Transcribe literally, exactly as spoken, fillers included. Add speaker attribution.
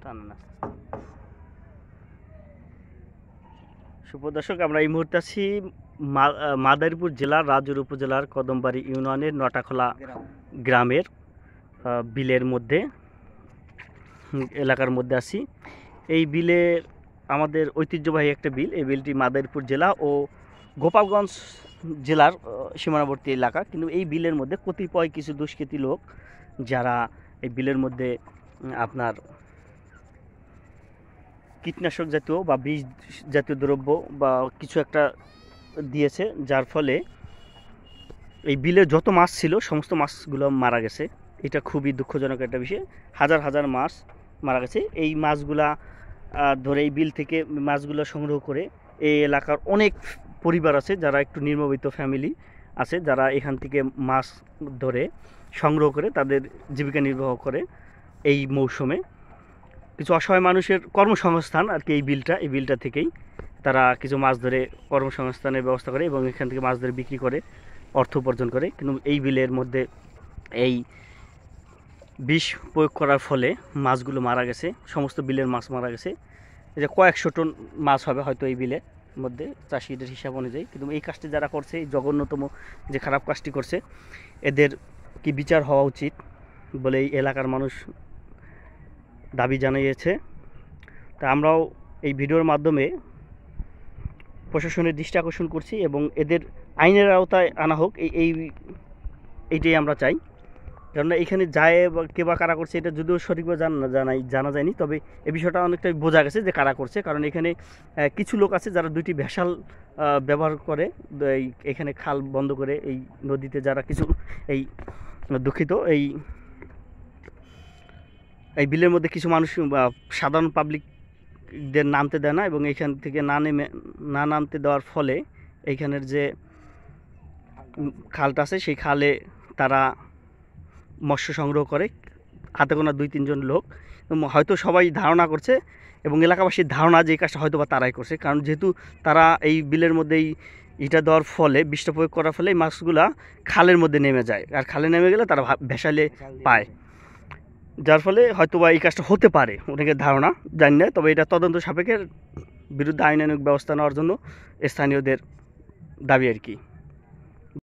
Speaker 1: সুপ্রদর্শক, আমরা এই মুহূর্তে আছি মাদারীপুর জেলার রাজুর উপজেলার কদমবাড়ি ইউনিয়নের নটাখোলা গ্রামের বিলের মধ্যে এলাকার মধ্যে আছি। এই বিলে আমাদের ঐতিহ্যবাহী একটা বিল। এই বিলটি মাদারীপুর জেলা ও গোপালগঞ্জ জেলার সীমানাবর্তী এলাকা। কিন্তু এই বিলের মধ্যে কতিপয় কিছু দুষ্কৃতী লোক যারা এই বিলের মধ্যে আপনার কীটনাশক জাতীয় বা বিষ জাতীয় দ্রব্য বা কিছু একটা দিয়েছে, যার ফলে এই বিলে যত মাছ ছিল সমস্ত মাছগুলো মারা গেছে। এটা খুবই দুঃখজনক একটা বিষয়। হাজার হাজার মাছ মারা গেছে। এই মাছগুলা ধরে এই বিল থেকে মাছগুলো সংগ্রহ করে এই এলাকার অনেক পরিবার আছে যারা একটু নিম্নবিত্ত ফ্যামিলি আছে, যারা এখান থেকে মাছ ধরে সংগ্রহ করে তাদের জীবিকা নির্বাহ করে। এই মৌসুমে কিছু অসহায় মানুষের কর্মসংস্থান আর কি এই বিলটা এই বিলটা থেকেই তারা কিছু মাছ ধরে কর্মসংস্থানের ব্যবস্থা করে এবং এখান থেকে মাছ ধরে বিক্রি করে অর্থ উপার্জন করে। কিন্তু এই বিলের মধ্যে এই বিষ প্রয়োগ করার ফলে মাছগুলো মারা গেছে, সমস্ত বিলের মাছ মারা গেছে। এই যে কয়েকশো টন মাছ হবে হয়তো এই বিলের মধ্যে চাষিদের হিসাব অনুযায়ী। কিন্তু এই কাজটি যারা করছে, এই জঘন্যতম যে খারাপ কাজটি করছে, এদের কি বিচার হওয়া উচিত বলে এই এলাকার মানুষ দাবি জানিয়েছে। তা আমরাও এই ভিডিওর মাধ্যমে প্রশাসনের দৃষ্টি আকর্ষণ করছি এবং এদের আইনের আওতায় আনা হোক, এই এই এইটাই আমরা চাই। কেননা এখানে যায় বা কে বা কারা করছে এটা যদিও সঠিকভাবে জানা জানাই জানা যায়নি, তবে এই বিষয়টা অনেকটাই বোঝা গেছে যে কারা করছে। কারণ এখানে কিছু লোক আছে যারা দুইটি ভেসাল ব্যবহার করে এই এখানে খাল বন্ধ করে এই নদীতে যারা কিছু এই দুঃখিত এই এই বিলের মধ্যে কিছু মানুষ সাধারণ পাবলিকদের নামতে দেয় না এবং এইখান থেকে না নেমে না নামতে দেওয়ার ফলে এইখানের যে খালটা আছে সেই খালে তারা মৎস্য সংগ্রহ করে। হাতে গোনা দুই তিনজন লোক, হয়তো সবাই ধারণা করছে এবং এলাকাবাসীর ধারণা যে এই কাজটা হয়তো বা তারাই করছে। কারণ যেহেতু তারা এই বিলের মধ্যেই ইটা দেওয়ার ফলে বিষটা প্রয়োগ করার ফলে মাছগুলা খালের মধ্যে নেমে যায়, আর খালে নেমে গেলে তারা ভেসালে পায়, যার ফলে হয়তো বা এই কাজটা হতে পারে, অনেকের ধারণা, জানি না। তবে এটা তদন্ত সাপেক্ষে বিরুদ্ধে আইনানুগ ব্যবস্থা নেওয়ার জন্য স্থানীয়দের দাবি আর কি।